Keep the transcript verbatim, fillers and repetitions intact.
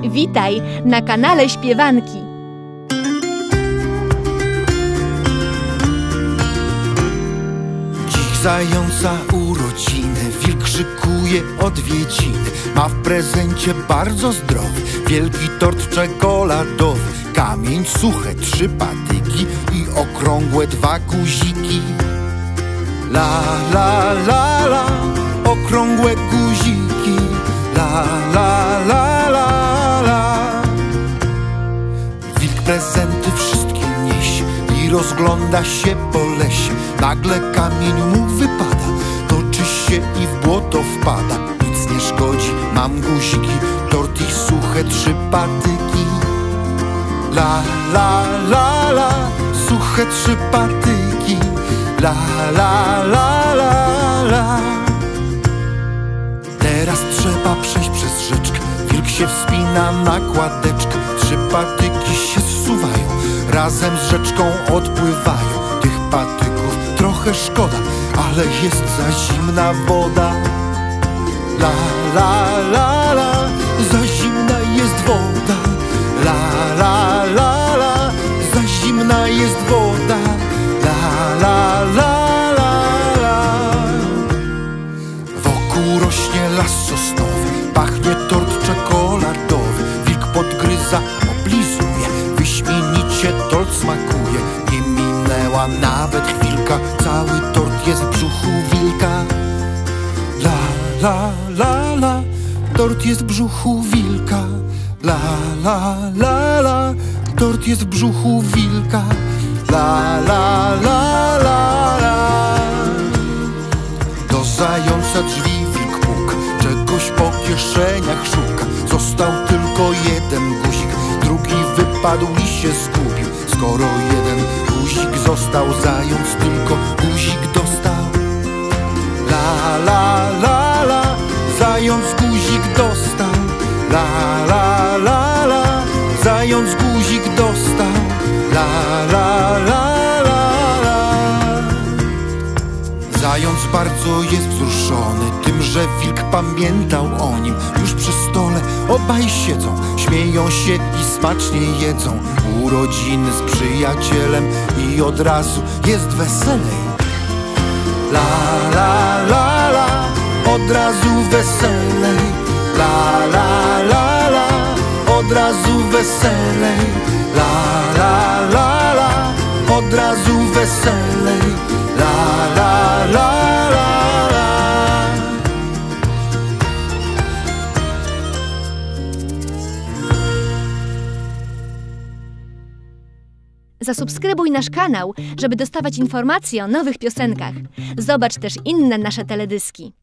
Witaj na kanale Śpiewanki. Dziś zająca urodziny, wilk szykuje odwiedziny. Ma w prezencie bardzo zdrowy wielki tort czekoladowy. Kamień, suche trzy patyki i okrągłe dwa guziki. La, la, la, la, okrągłe guziki. La, la, la, la, la. Wilk prezenty wszystkie niesie i rozgląda się po lesie. Nagle kamień mu wypada, toczy się i w błoto wpada. Nic nie szkodzi, mam guziki, tort i suche trzy patyki. La, la, la, la, suche trzy patyki. La, la, la, la, la. Teraz trzeba przejść przez rzeczkę. Wilk się wspina na kładeczkę. Trzy patyki się zsuwają, razem z rzeczką odpływają. Tych patyków trochę szkoda, ale jest za zimna woda. La, la, la, la, za zimna jest woda. La, la, la, la, za zimna jest woda. La, la, la, la, la. Wokół rośnie las sosnowy, pachnie tort czekoladowy. Wilk podgryza, oblizuje, wyśmienicie tort smakuje. Nie minęła nawet chwilka, cały tort jest w brzuchu wilka. La, la, la, la, tort jest w brzuchu wilka. La, la, la, la, tort jest w brzuchu wilka. La, la, la, la, la. Do zająca drzwi wilk puka, czegoś po kieszeniach szuka. Został tylko jeden guzik, drugi wypadł i się zgubił. Skoro jeden guzik został, zając tylko guzik dostał. La, la, la, la, zając guzik dostał. La, la, la, la, zając guzik dostał. La, la, la, la, la. Zając bardzo jest wzruszony tym, że wilk pamiętał o nim. Już przy stole obaj siedzą, śmieją się i smacznie jedzą. Urodziny z przyjacielem i od razu jest weselej. La, la, la, la, od razu weselej. La, la, la, la, od razu weselej. La, la, la, la, od razu weselej. La, la, la, la, la. Zasubskrybuj nasz kanał, żeby dostawać informacje o nowych piosenkach. Zobacz też inne nasze teledyski.